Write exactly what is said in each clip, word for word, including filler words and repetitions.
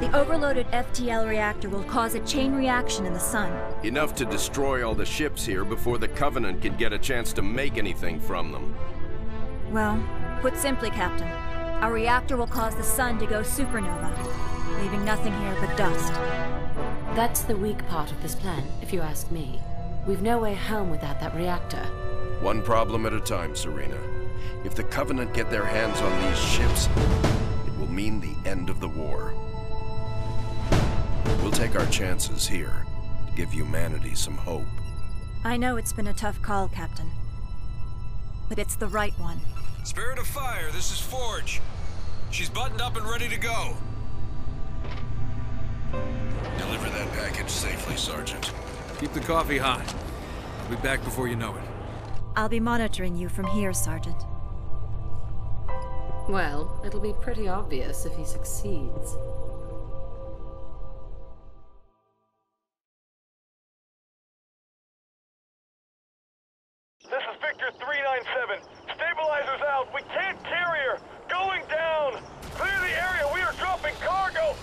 The overloaded F T L reactor will cause a chain reaction in the sun. Enough to destroy all the ships here before the Covenant can get a chance to make anything from them. Well, put simply, Captain, our reactor will cause the sun to go supernova, leaving nothing here but dust. That's the weak part of this plan, if you ask me. We've no way home without that reactor. One problem at a time, Serena. If the Covenant get their hands on these ships, it will mean the end of the war. We'll take our chances here to give humanity some hope. I know it's been a tough call, Captain. But it's the right one. Spirit of Fire, this is Forge. She's buttoned up and ready to go. Deliver that package safely, Sergeant. Keep the coffee hot. I'll be back before you know it. I'll be monitoring you from here, Sergeant. Well, it'll be pretty obvious if he succeeds. This is Victor three nine seven. Stabilizers out. We can't carry her. Going down. Clear the area. We are dropping cargo.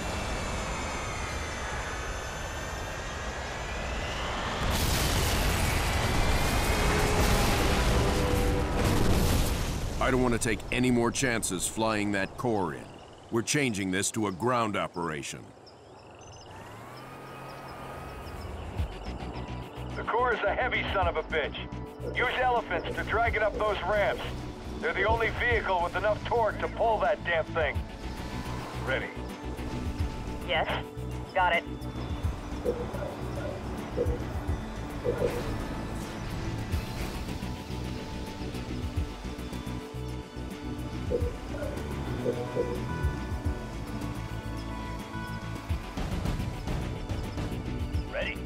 I don't want to take any more chances flying that core in. We're changing this to a ground operation. The core is a heavy son of a bitch. Use elephants to drag it up those ramps. They're the only vehicle with enough torque to pull that damn thing. Ready. Yes, got it. Ready.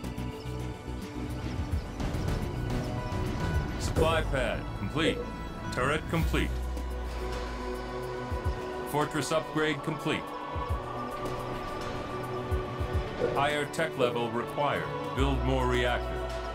Supply pad complete. Turret complete. Fortress upgrade complete. Higher tech level required. Build more reactors.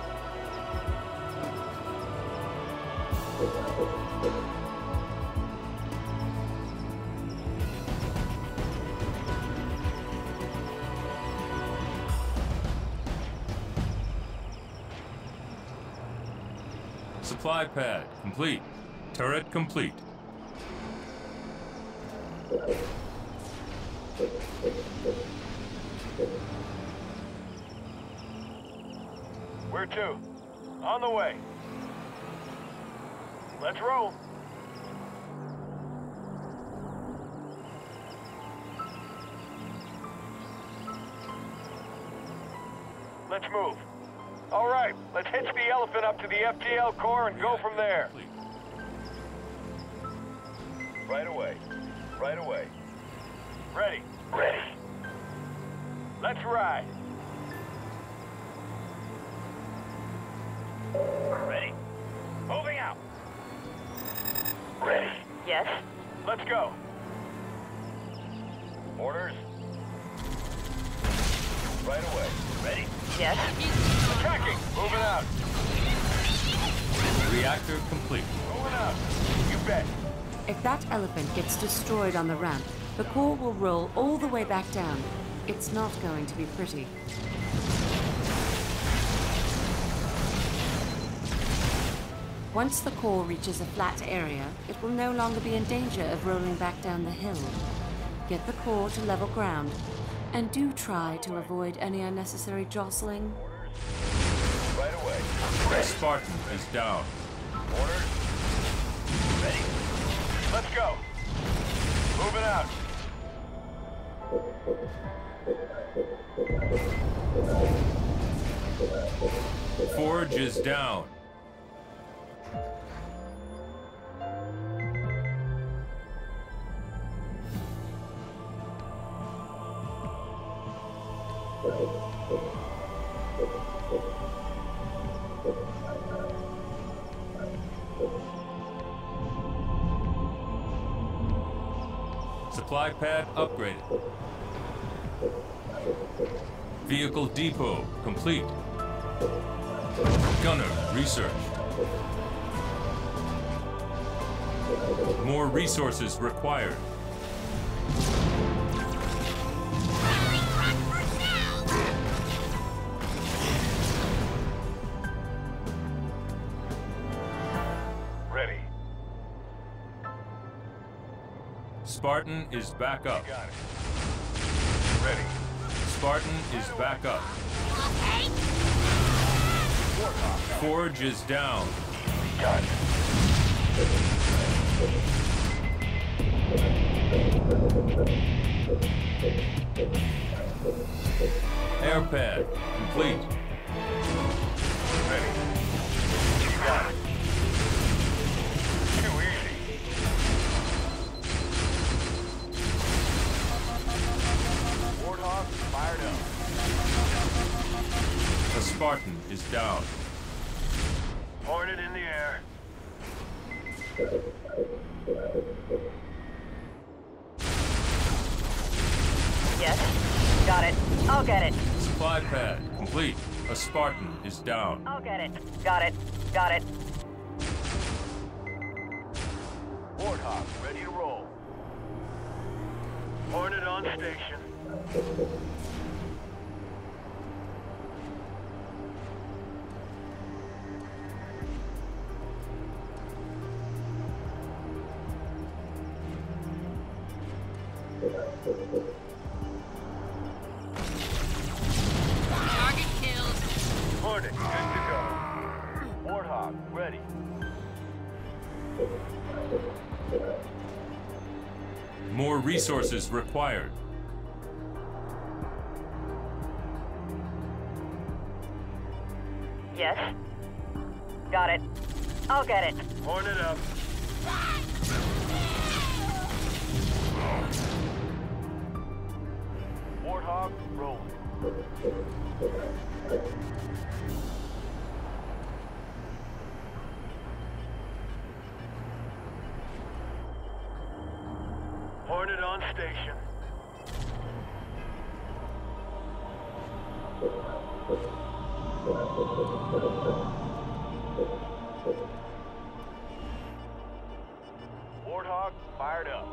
Supply pad complete. Turret complete. Where to? On the way. Let's roll. Let's move. All right, let's hitch the elephant up to the F T L core and go from there. Right away. Right away. Ready. Ready. Let's ride. Ready. Moving out. Ready. Yes. Let's go. Orders. Right away. Ready. Yes. Attacking. Moving out. Reactor complete. Moving out. You bet. If that elephant gets destroyed on the ramp, the core will roll all the way back down. It's not going to be pretty. Once the core reaches a flat area, it will no longer be in danger of rolling back down the hill. Get the core to level ground, and do try to avoid any unnecessary jostling. Right away. The Spartan is down. Orders. Ready. Let's go. Moving out. Forge is down. Supply pad upgraded. Vehicle depot complete. Gunner researched. More resources required. Spartan is back up. Got it. Ready. Spartan is back up. Forge is down. Done. Air pad complete. Ready. You got it. Too easy. Warthog fired up. The Spartan is down. Hornet in the air. Yes. Got it. I'll get it. Supply pad complete. A Spartan is down. I'll get it. Got it. Got it. Warthog ready to roll. Hornet on station. Target killed. Hornet, good to go. Warthog, ready. More resources required. Yes. Got it. I'll get it. Hornet up. Warthog, rolling. Hornet on station. Warthog fired up.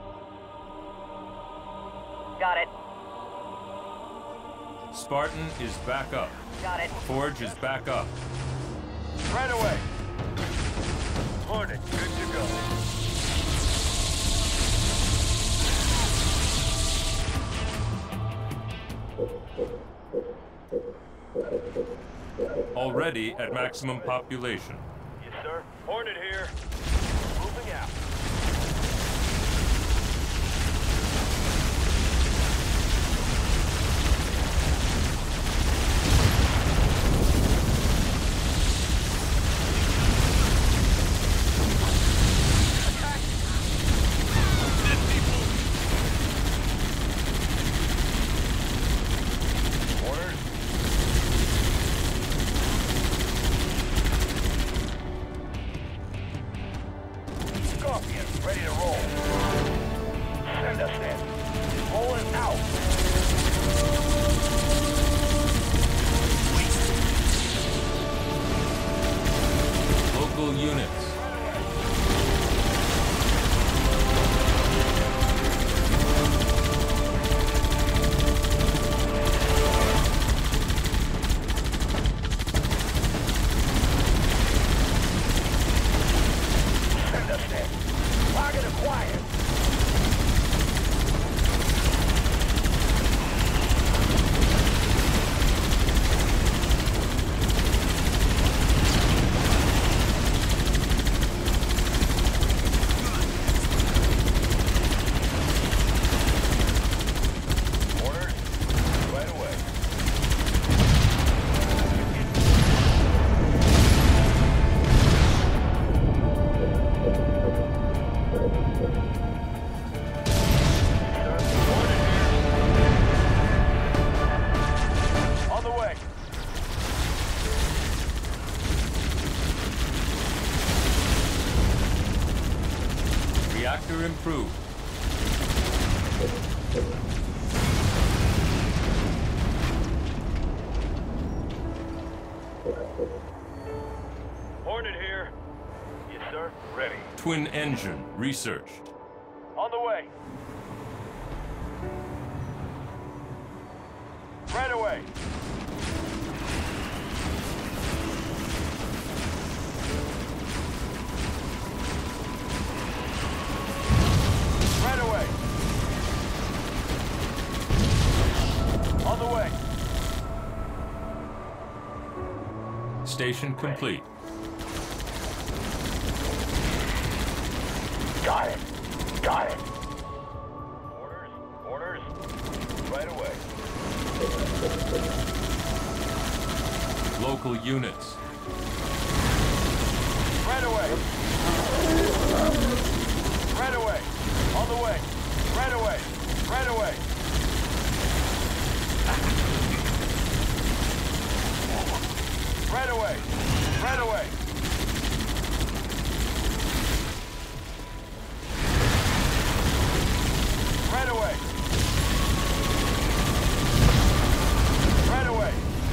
Got it. Spartan is back up. Got it. Forge is back up. Right away. Hornet, good to go. Already at maximum population. Yes, sir. Hornet here. Moving out. Ready to roll. Send us in. Rolling out. Local units. Send us in. Target acquired. Orders. Right away. On the way. Reactor improved. Hornet here. Yes, sir. Ready. Twin engine researched. On the way. Right away. Right away. the way. Station complete. Got it. Got it. Orders. Orders. Right away. Local units. Right away. Right away. On the way. Right away. Right away. Right away. Right away. Right away. Right away.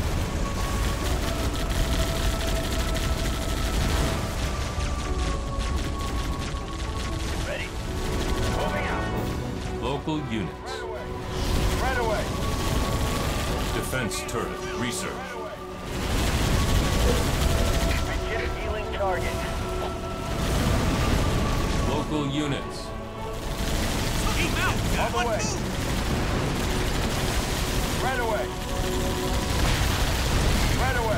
Ready. Moving out. Local units. Right away. Right away. Defense turret research. Begin healing target. Local units. On the way. Right away. Right away.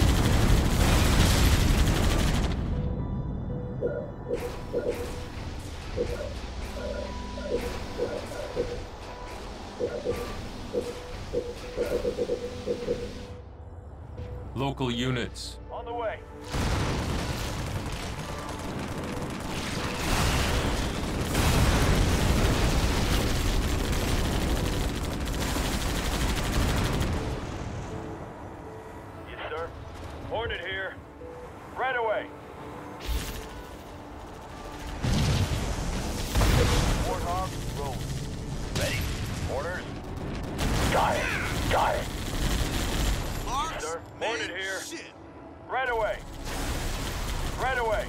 Local units. On the way. Yes, sir. Hornet here. Right away. Warthog, roll. Ready. Orders. Got it. Got it. Yes, sir. Hornet here. Right away. Right away.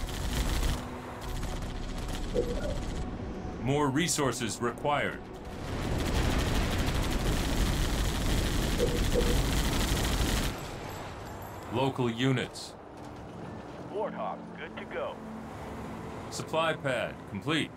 More resources required. Local units. Warthog, good to go. Supply pad complete.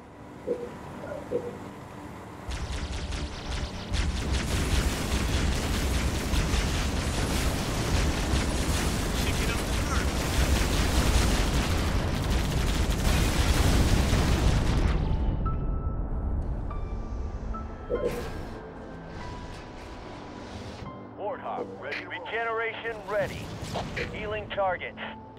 Warthog, ready. Regeneration ready. Healing targets.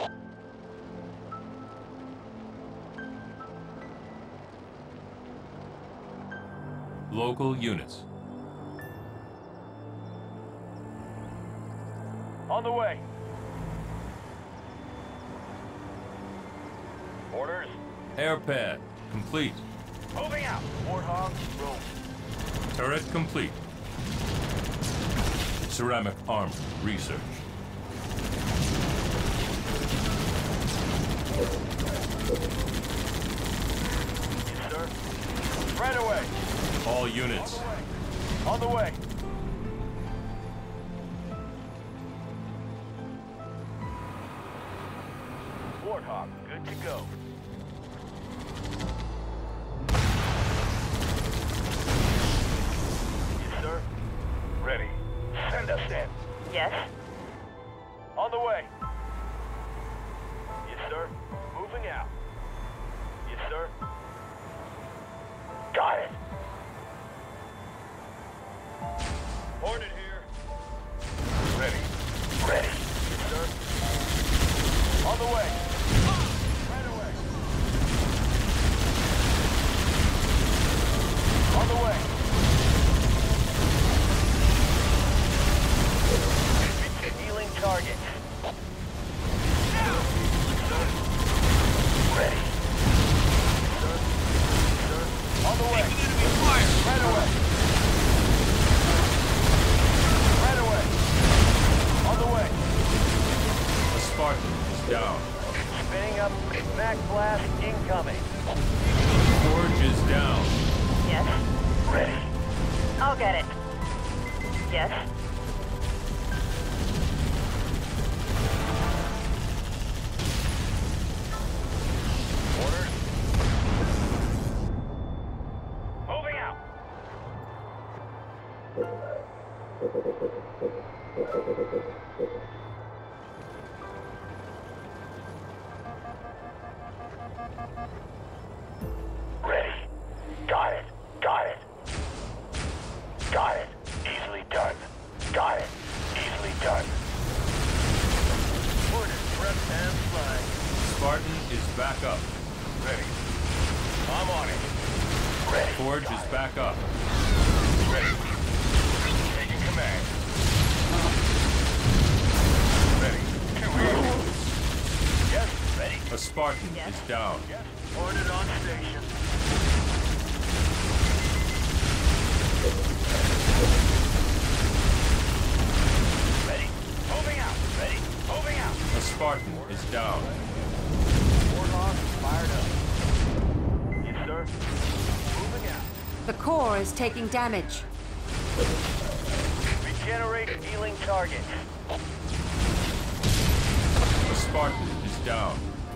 Local units. On the way. Orders. Air pad complete. Moving out. Warthog, roll. Turret complete. Ceramic armor research. Yes, sir. Right away. All units. On the way. Warthog, good to go. Yes, sir. Ready. Send us in. Yes? On the way. Yes, sir. Moving out. Yes, sir. Got it. Hornet here. Ready. Ready. Yes, sir. On the way. Right away. On the way. Healing target. Ready. Sir. Sir. On the way. Right away. Right away. On the way. A Spartan is down. Spinning up. Mac blast incoming. Forge is down. Yes? Ready. I'll get it. Yes? Orders. Moving out. Ready. Got it. Got it. Got it. Easily done. Got it. Easily done. Order, prep and fly. Spartan is back up. Ready. I'm on it. Ready. Forge Got is it. back up. Ready. Taking command. Ready. Two here. Yes, ready. A Spartan is down. Yes, ordered on station. Ready. Moving out. Ready. Moving out. A Spartan is down. Warlock fired up. Yes, sir. Moving out. The core is taking damage. Regenerate healing target. A Spartan is down.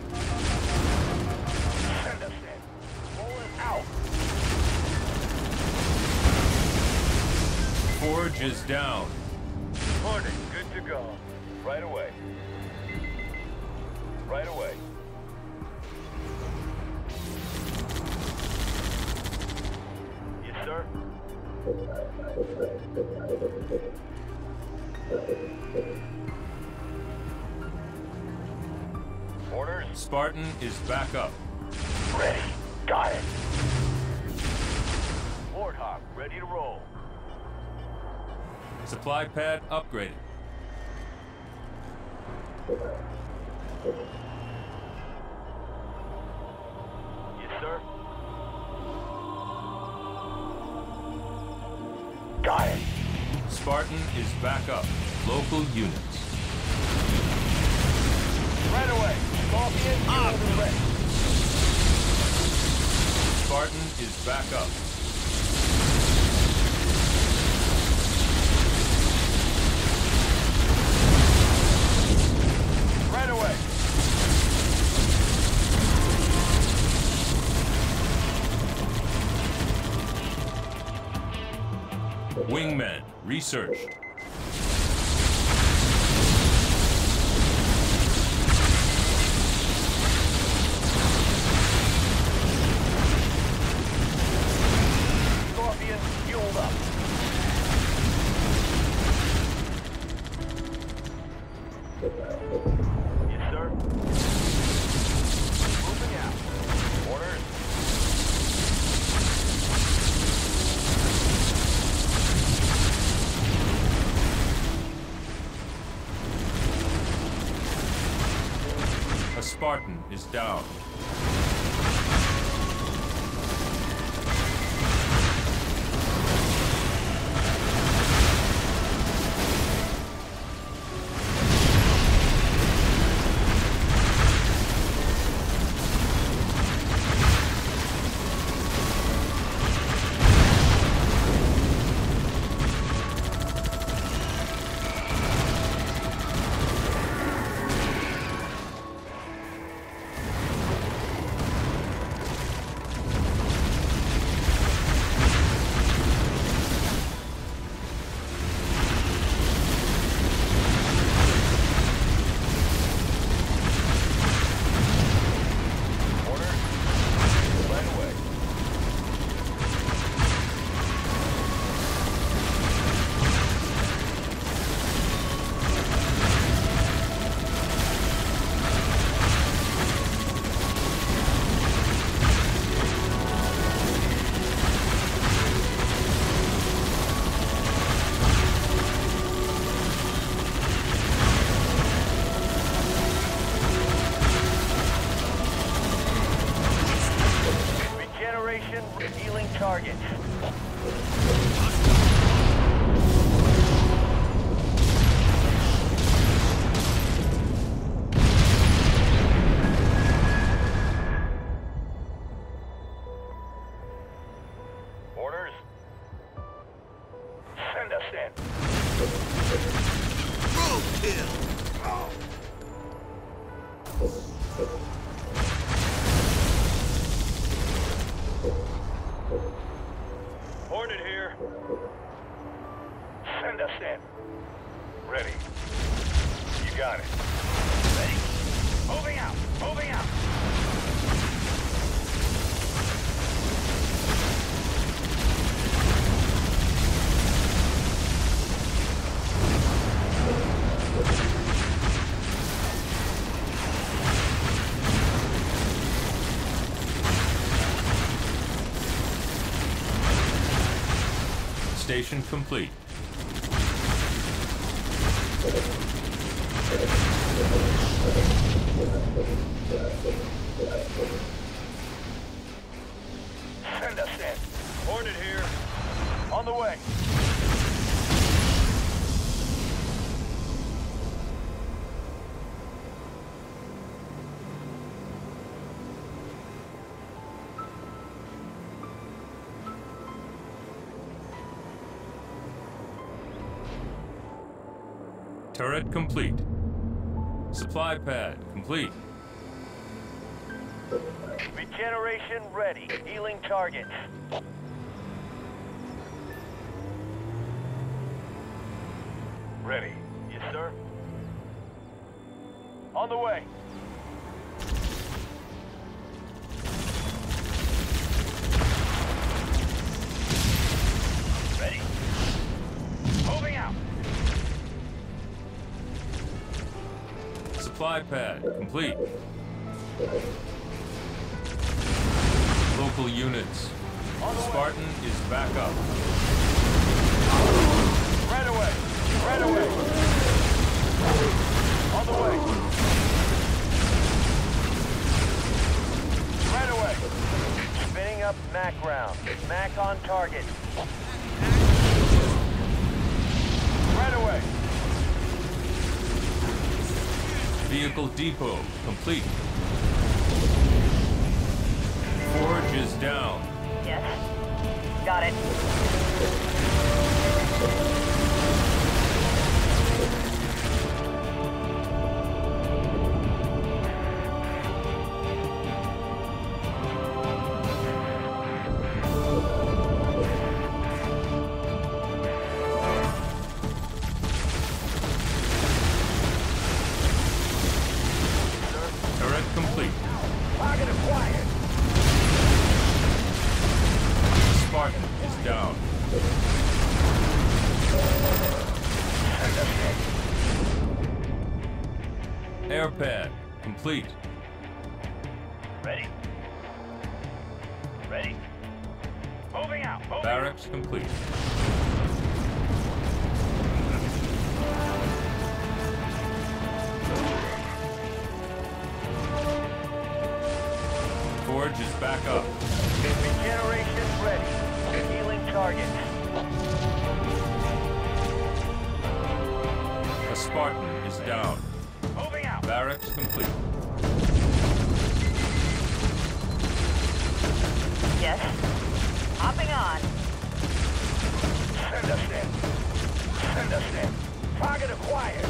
Send us in. Pulling out. Forge is down. Morning. Good to go. Right away. Right away. Yes, sir. Orders. Spartan is back up. Ready. Got it. Warthog, ready to roll. Supply pad upgraded. Yes, sir. Got it. Spartan is back up. Local units. Right away. Scorpion, ah. Ready. Spartan is back up. Right away. Wingmen researched. Scorpion, fueled up. Yes, sir. Moving out. Orders. A Spartan is down. Healing target. Orders. Send us in. Roadkill. Oh. Hornet here. Send us in. Ready. You got it. Ready. Moving out. Moving out. Station complete. Send us in. Hornet here. On the way. Turret complete. Supply pad complete. Regeneration ready. Healing targets. Ready. Yes, sir. On the way. Ready. Moving out. Supply pad complete. Local units. Spartan is back up. Right away. Right away. On the way. Right away. Spinning up Mac round. Mac on target. Right away. Vehicle depot complete. Forge is down. Yes. Got it. Turret complete. Target acquired. Spartan is down. Air pad complete. Ready. Ready. Moving out. Moving Barracks complete. Forge is back up. Regeneration ready. Healing target. A Spartan is down. Moving out. Barracks complete. Yes. Hopping on. Send us in. Send us in. Target acquired.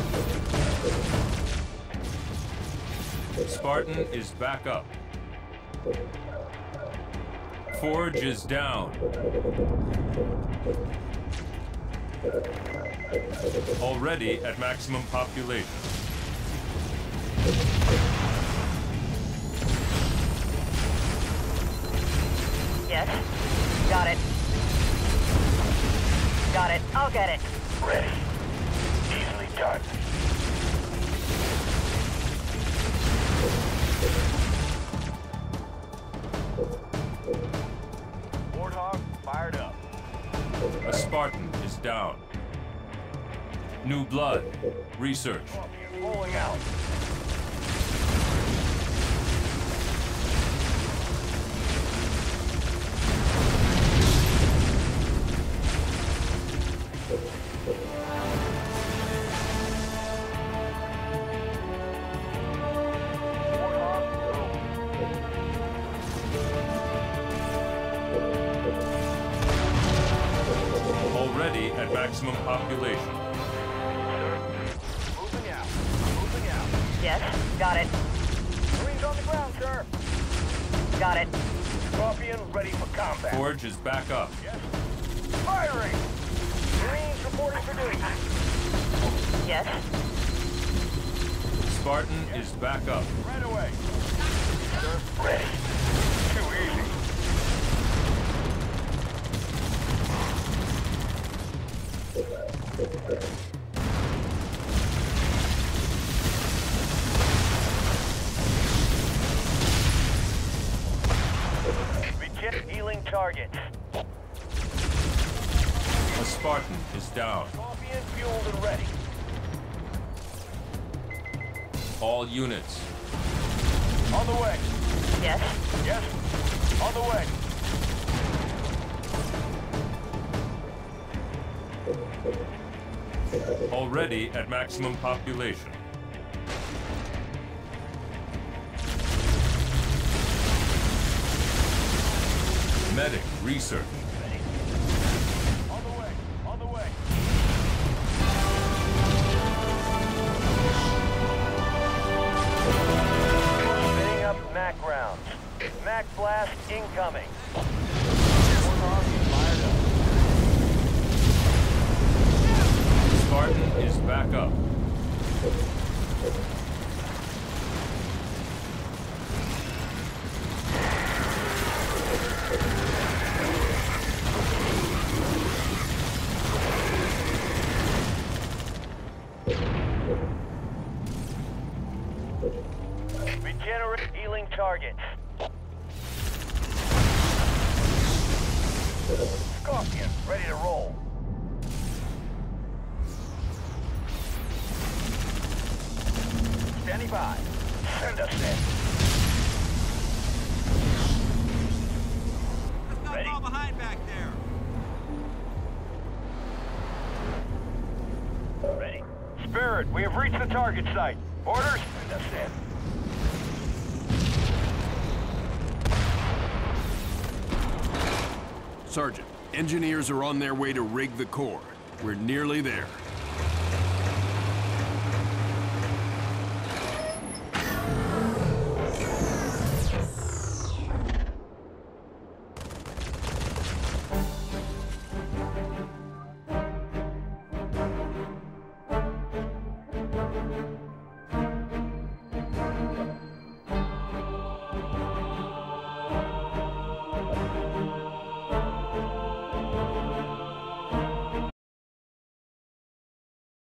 Spartan is back up. Forge is down. Already at maximum population. Yes. Got it. Got it. I'll get it. Ready. Easily done. Warthog fired up. A Spartan is down. New blood. Research. Rolling out. Already at maximum population. Moving out. Moving out. Yes. Got it. Marines on the ground, sir. Got it. Scorpion ready for combat. Forge is back up. Yes. Firing. Marines reporting for duty. Yes? Spartan is back up. Right away. Sir, ready. Too easy. Begin healing targets. A Spartan is down. Scorpion fueled and ready. All units. On the way. Yes? Yes. On the way. Already at maximum population. Medic research. On the way. On the way. Spinning up Mac rounds. Mac blast incoming. Fired up. Spartan is back up. Regenerate healing targets. Scorpion, ready to roll. Standing by. Send us in. Ready? behind back there. Ready. Spirit, we have reached the target site. Orders? Send us in. Sergeant, engineers are on their way to rig the core. We're nearly there.